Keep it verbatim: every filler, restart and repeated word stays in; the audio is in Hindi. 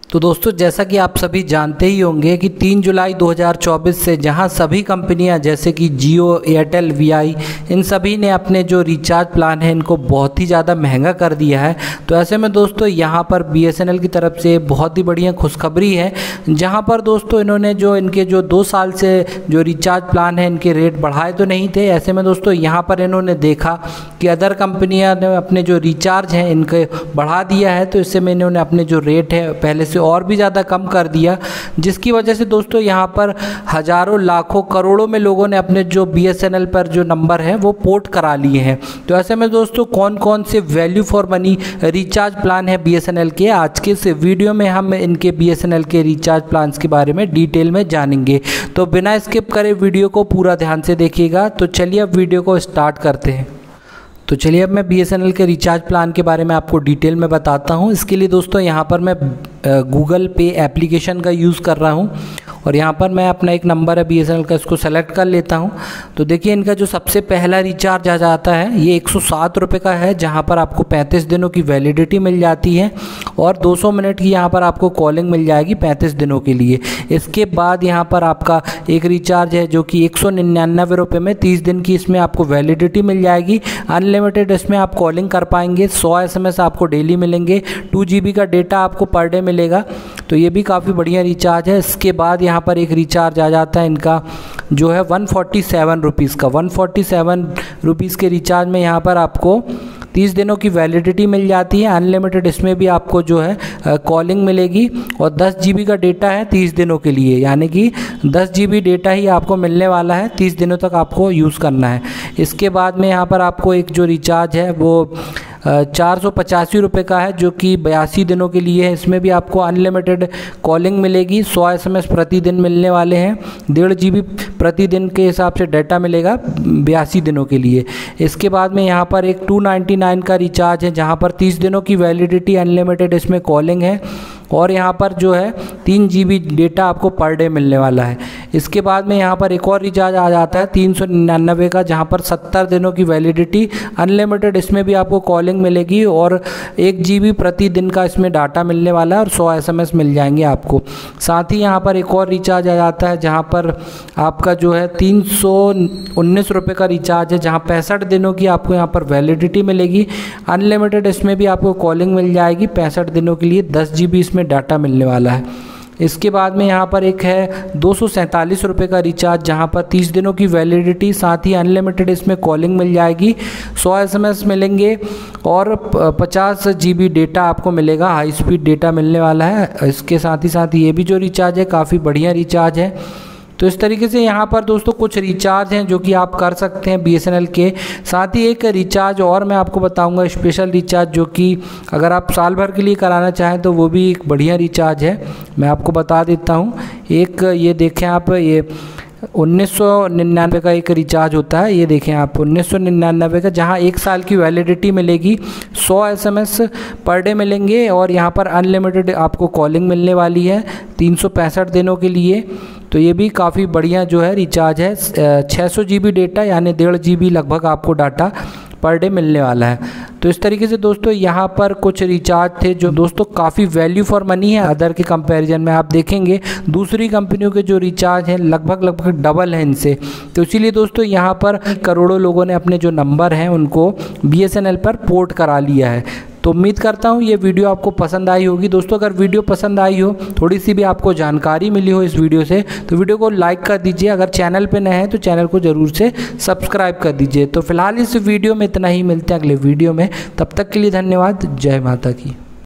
तो दोस्तों, जैसा कि आप सभी जानते ही होंगे कि तीन जुलाई दो हज़ार चौबीस से जहां सभी कंपनियां जैसे कि जियो, एयरटेल, वीआई, इन सभी ने अपने जो रिचार्ज प्लान है इनको बहुत ही ज़्यादा महंगा कर दिया है। तो ऐसे में दोस्तों यहां पर बीएसएनएल की तरफ से बहुत ही बढ़िया खुशखबरी है, जहां पर दोस्तों इन्होंने जो इनके जो दो साल से जो रिचार्ज प्लान है इनके रेट बढ़ाए तो नहीं थे। ऐसे में दोस्तों यहाँ पर इन्होंने देखा कि अदर कंपनियाँ ने अपने जो रिचार्ज हैं इनके बढ़ा दिया है, तो इससे में इन्होंने अपने जो रेट है पहले से और भी ज़्यादा कम कर दिया, जिसकी वजह से दोस्तों यहाँ पर हज़ारों, लाखों, करोड़ों में लोगों ने अपने जो बीएसएनएल पर जो नंबर है वो पोर्ट करा लिए हैं। तो ऐसे में दोस्तों कौन कौन से value for money recharge plan है बीएसएनएल के, आज के इस वीडियो में हम इनके बीएसएनएल के रिचार्ज प्लान्स के बारे में डिटेल में जानेंगे। तो बिना स्किप करे वीडियो को पूरा ध्यान से देखिएगा। तो चलिए अब वीडियो को स्टार्ट करते हैं। तो चलिए अब मैं बीएसएनएल के रिचार्ज प्लान के बारे में आपको डिटेल में बताता हूं। इसके लिए दोस्तों यहाँ पर मैं गूगल पे एप्लीकेशन का यूज़ कर रहा हूं और यहाँ पर मैं अपना एक नंबर है बीएसएनएल का, इसको सेलेक्ट कर लेता हूँ। तो देखिए इनका जो सबसे पहला रिचार्ज आ जाता है ये एक सौ सात रुपये का है, जहाँ पर आपको पैंतीस दिनों की वैलिडिटी मिल जाती है और दो सौ मिनट की यहाँ पर आपको कॉलिंग मिल जाएगी पैंतीस दिनों के लिए। इसके बाद यहाँ पर आपका एक रिचार्ज है जो कि एक सौ निन्यानवे रुपये में तीस दिन की इसमें आपको वैलिडिटी मिल जाएगी। अनलिमिटेड इसमें आप कॉलिंग कर पाएंगे, सौ एस एम एस आपको डेली मिलेंगे, टू जी बी का डेटा आपको पर डे मिलेगा। तो ये भी काफ़ी बढ़िया रिचार्ज है। इसके बाद यहाँ पर एक रिचार्ज आ जाता है इनका जो है वन फोर्टी सेवन रुपीज़ का। वन फोर्टी सेवन रुपीज़ के रिचार्ज में यहाँ पर आपको तीस दिनों की वैलिडिटी मिल जाती है। अनलिमिटेड इसमें भी आपको जो है कॉलिंग मिलेगी और दस जी बी का डेटा है तीस दिनों के लिए, यानी कि दस जी बी डेटा ही आपको मिलने वाला है, तीस दिनों तक आपको यूज़ करना है। इसके बाद में यहाँ पर आपको एक जो रिचार्ज है वो चार सौ पचासी रुपये का है जो कि बयासी दिनों के लिए है। इसमें भी आपको अनलिमिटेड कॉलिंग मिलेगी, सौ एस एम एस प्रतिदिन मिलने वाले हैं, डेढ़ जी बी प्रतिदिन के हिसाब से डाटा मिलेगा बयासी दिनों के लिए। इसके बाद में यहाँ पर एक टू नाइन्टी नाइन का रिचार्ज है जहाँ पर तीस दिनों की वैलिडिटी, अनलिमिटेड इसमें कॉलिंग है और यहाँ पर जो है तीन जी बी डेटा आपको पर डे मिलने वाला है। इसके बाद में यहाँ पर एक और रिचार्ज आ जाता है तीन सौ निन्यानवे का, जहाँ पर सत्तर दिनों की वैलिडिटी, अनलिमिटेड इसमें भी आपको कॉलिंग मिलेगी और एक जी बी प्रतिदिन का इसमें डाटा मिलने वाला है और सौ एस एम एस मिल जाएंगे आपको। साथ ही यहाँ पर एक और रिचार्ज आ जाता है जहाँ पर आपका जो है तीन सौ उन्नीस रुपये का रिचार्ज है, जहाँ पैंसठ दिनों की आपको यहाँ पर वैलिडिटी मिलेगी। अनलिमिटेड इसमें भी आपको कॉलिंग मिल जाएगी पैंसठ दिनों के लिए, दस जी बी इसमें डाटा मिलने वाला है। इसके बाद में यहाँ पर एक है दो सौ सैंतालीस रुपये का रिचार्ज, जहाँ पर तीस दिनों की वैलिडिटी, साथ ही अनलिमिटेड इसमें कॉलिंग मिल जाएगी, सौ एस एम एस मिलेंगे और पचास जी बी डेटा आपको मिलेगा, हाई स्पीड डेटा मिलने वाला है। इसके साथ ही साथ ये भी जो रिचार्ज है काफ़ी बढ़िया रिचार्ज है। तो इस तरीके से यहाँ पर दोस्तों कुछ रिचार्ज हैं जो कि आप कर सकते हैं बीएसएनएल के। साथ ही एक रिचार्ज और मैं आपको बताऊंगा, स्पेशल रिचार्ज, जो कि अगर आप साल भर के लिए कराना चाहें तो वो भी एक बढ़िया रिचार्ज है, मैं आपको बता देता हूँ। एक ये देखें आप, ये उन्नीस सौ निन्यानवे का एक रिचार्ज होता है, ये देखें आप उन्नीस सौ निन्यानवे का, जहाँ एक साल की वैलिडिटी मिलेगी, सौ S M S per day मिलेंगे और यहाँ पर अनलिमिटेड आपको कॉलिंग मिलने वाली है तीन सौ पैंसठ दिनों के लिए। तो ये भी काफ़ी बढ़िया जो है रिचार्ज है। छः सौ जी बी डेटा यानी डेढ़ जी बी लगभग आपको डाटा पर डे मिलने वाला है। तो इस तरीके से दोस्तों यहाँ पर कुछ रिचार्ज थे जो दोस्तों काफ़ी वैल्यू फॉर मनी है अदर के कंपैरिजन में। आप देखेंगे दूसरी कंपनियों के जो रिचार्ज हैं लगभग लगभग डबल हैं इनसे। तो इसीलिए दोस्तों यहाँ पर करोड़ों लोगों ने अपने जो नंबर हैं उनको बीएसएनएल पर पोर्ट करा लिया है। तो उम्मीद करता हूँ ये वीडियो आपको पसंद आई होगी। दोस्तों अगर वीडियो पसंद आई हो, थोड़ी सी भी आपको जानकारी मिली हो इस वीडियो से, तो वीडियो को लाइक कर दीजिए। अगर चैनल पे नए हैं तो चैनल को ज़रूर से सब्सक्राइब कर दीजिए। तो फिलहाल इस वीडियो में इतना ही, मिलते हैं अगले वीडियो में, तब तक के लिए धन्यवाद। जय माता की।